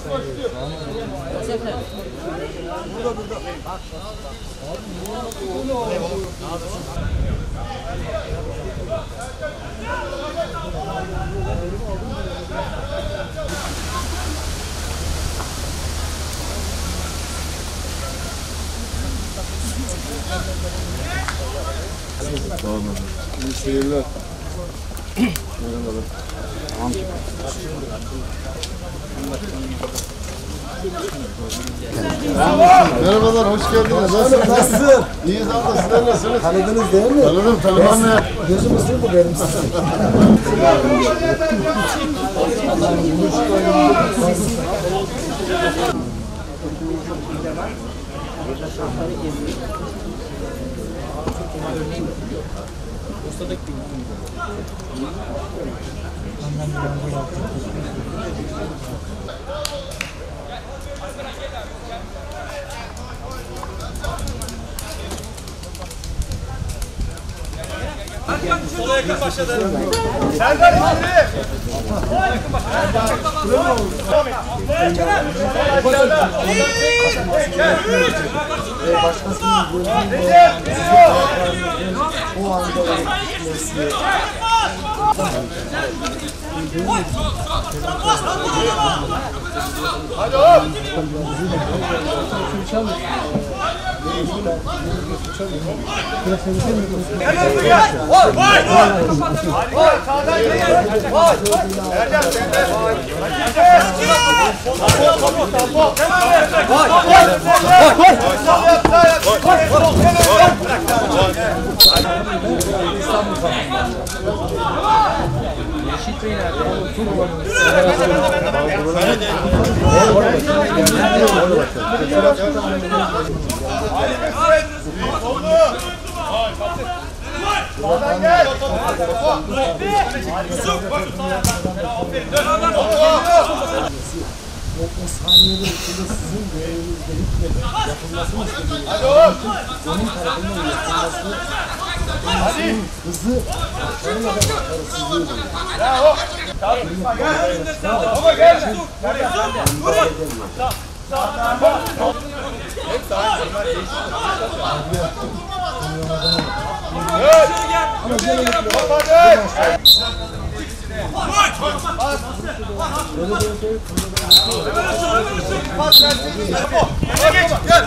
Tamam. İyi seyirler. Merhabalar. Merhabalar, hoş geldiniz. Nasılsın? İyiyiz abla, sizler nasılsınız? Tanıdınız değil mi? Tanıdım, tanımam ya. Gözümüz değil bu benim sizin. Sola yakın başladı. Serdar içeri. Sola yakın başladı. O anda etkilesi. Hadi oğlum. Gel gel. Vay vay. Vay sağdan gel. Vay. Erdem sen de. Tamam. Vay. Reşit Bey nerede? Sağdan gel. O saniyeler içinde sizin görevinizde hükmet yapılmasını istedim. Hadi oğlum. Onun tarafından yapılması, hızı aşağıya da başarısızlığı değil. Bravo. Gel. Baba gel. Hep daha bunlar değişti. Ama genellikle Pas versin. Geç. Gel.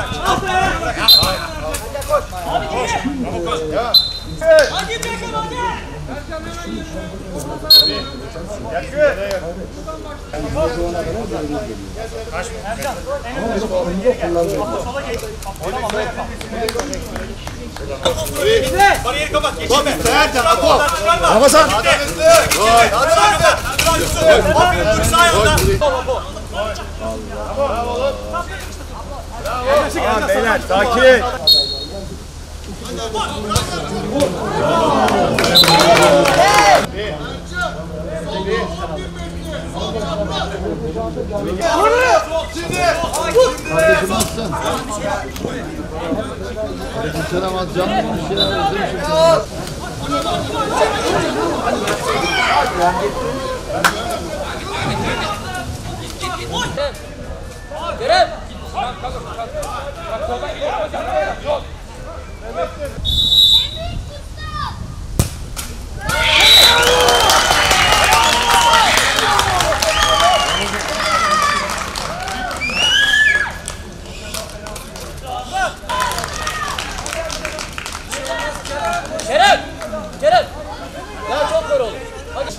Bariyeri kapat. Geçme. Ercan Apo. Ramazan. Aferin sağ ayağında. Bravo. Bravo. Beyler sakin. Kardeşim nasılsın? Aleykümselam, az canlı bir şeyler özlemişim. Kerem! Kerem! Kerem! Ya çok zor oldu. Hadi.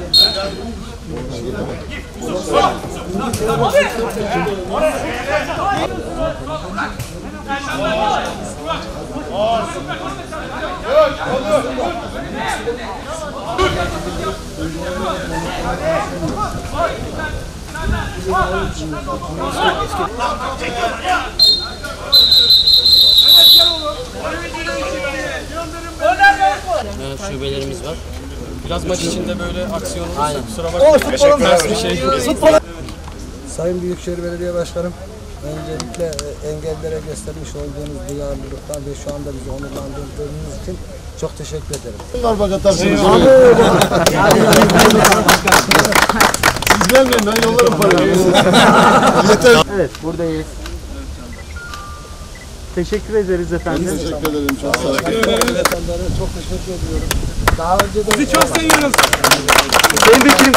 Şubelerimiz var. Biraz maç içinde böyle aksiyon olursa Aynen. kusura bakmayın. Teşekkürler. Bir şey. Sayın Büyükşehir Belediye Başkanım, öncelikle engellilere göstermiş olduğunuz duyarlılıktan ve şu anda bizi onurlandırdığınız için çok teşekkür ederim. Var bak atarsınız. Siz gelmeyin, ben yollarım parayı. Evet, buradayız. Teşekkür ederiz efendim. Teşekkür ederim. Çok sağ olun. Efendim çok teşekkür ediyorum. Daha önce de Sizi çok seviyoruz. Sayın Vekilim,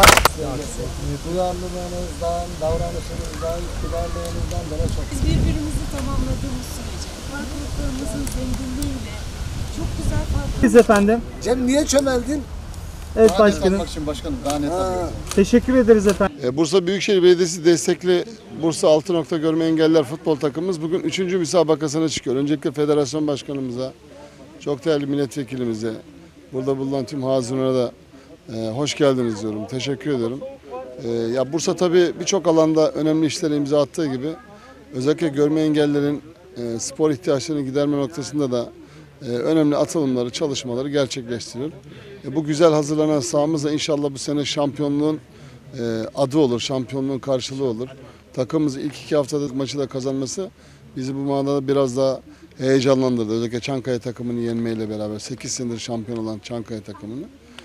duyarlılığınızdan, davranışınızdan, kibarlığınızdan bana çok Biz birbirimizi tamamladığımız sürece, farklılıklarımızın zenginliğiyle çok güzel farklılıklar. biz efendim. Cem niye çömeldin? Evet Daha net başkanım. almak için başkanım. Daha net almak için. Teşekkür ederiz efendim. Bursa Büyükşehir Belediyesi destekli Bursa 6 nokta görme engelliler futbol takımımız bugün 3. müsabakasına çıkıyor. Öncelikle federasyon başkanımıza, çok değerli milletvekilimize, burada bulunan tüm hazırlara da hoş geldiniz diyorum. Teşekkür ediyorum. Ya Bursa tabii birçok alanda önemli işlere imza attığı gibi özellikle görme engellilerin spor ihtiyaçlarını giderme noktasında da önemli atılımları, çalışmaları gerçekleştiriyor. Bu güzel hazırlanan sahamızda inşallah bu sene şampiyonluğun adı olur, şampiyonluğun karşılığı olur. Takımımız ilk 2 haftada maçı da kazanması bizi bu manada biraz daha heyecanlandırdı. Özellikle Çankaya takımını yenmeyle beraber 8 senedir şampiyon olan Çankaya takımını.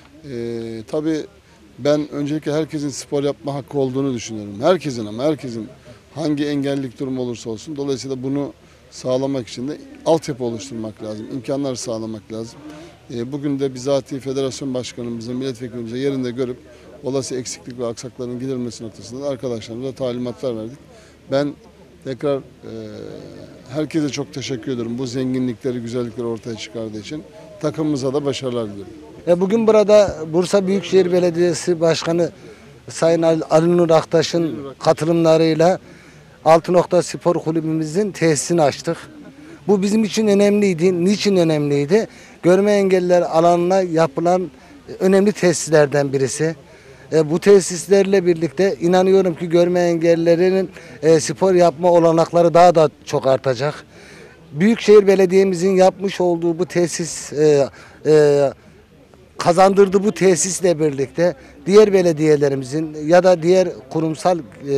Tabii ben öncelikle herkesin spor yapma hakkı olduğunu düşünüyorum. Herkesin ama herkesin hangi engellilik durumu olursa olsun. Dolayısıyla bunu sağlamak için de altyapı oluşturmak lazım, imkanlar sağlamak lazım. Bugün de bizatihi federasyon başkanımızın, milletvekilimize yerinde görüp olası eksiklik ve aksakların giderilmesi noktasında arkadaşlarımıza talimatlar verdik. Ben tekrar herkese çok teşekkür ediyorum bu zenginlikleri, güzellikleri ortaya çıkardığı için. Takımımıza da başarılar diliyorum. Bugün burada Bursa Büyükşehir Belediyesi Başkanı Sayın Ali Nur Aktaş'ın katılımlarıyla Altı Nokta Spor Kulübümüzün tesisini açtık. Bu bizim için önemliydi. Niçin önemliydi? Görme engelliler alanına yapılan önemli tesislerden birisi. Bu tesislerle birlikte inanıyorum ki görme engellilerin spor yapma olanakları daha da çok artacak. Büyükşehir Belediye'mizin yapmış olduğu bu tesis, kazandırdığı bu tesisle birlikte diğer belediyelerimizin ya da diğer kurumsal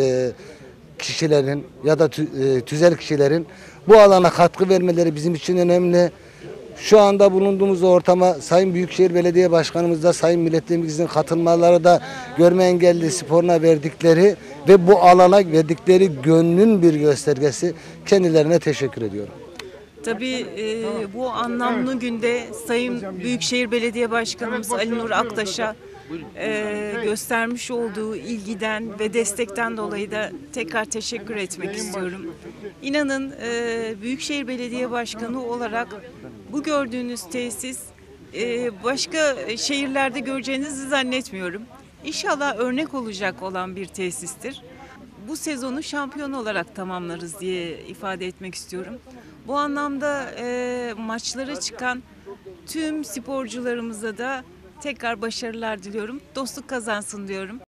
kişilerin ya da tüzel kişilerin bu alana katkı vermeleri bizim için önemli. Şu anda bulunduğumuz ortama Sayın Büyükşehir Belediye Başkanımız da Sayın Milletvekilimizin katılmaları da görme engelli sporuna verdikleri ve bu alana verdikleri gönlün bir göstergesi. Kendilerine teşekkür ediyorum. Tabii bu anlamlı günde Sayın Büyükşehir Belediye Başkanımız Ali Nur Aktaş'a göstermiş olduğu ilgiden ve destekten dolayı da tekrar teşekkür etmek istiyorum. İnanın Büyükşehir Belediye Başkanı olarak bu gördüğünüz tesis başka şehirlerde göreceğinizi zannetmiyorum. İnşallah örnek olacak olan bir tesistir. Bu sezonu şampiyon olarak tamamlarız diye ifade etmek istiyorum. Bu anlamda maçlara çıkan tüm sporcularımıza da tekrar başarılar diliyorum. Dostluk kazansın diyorum.